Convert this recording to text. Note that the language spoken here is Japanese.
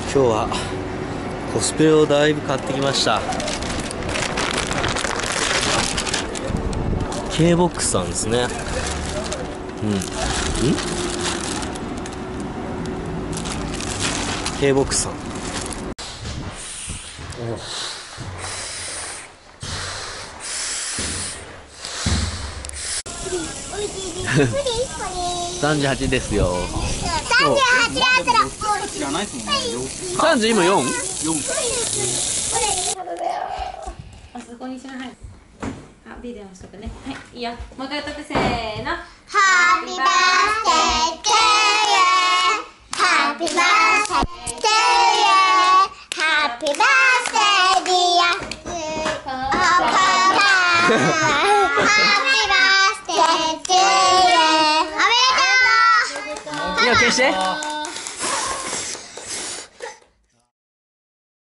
今日はコスプレをだいぶ買ってきました。 K ボックスさんですね。K ボックスさん。38ですよ。30今 4？ あそこにしな。はい。あ、ビデオしとくね。はい、いいよ。もう一回歌ってせーの。 Happy birthday to you. Happy birthday to you. Happy birthday dear Papa. Happy birthday to you. おめでとう。 いや消して。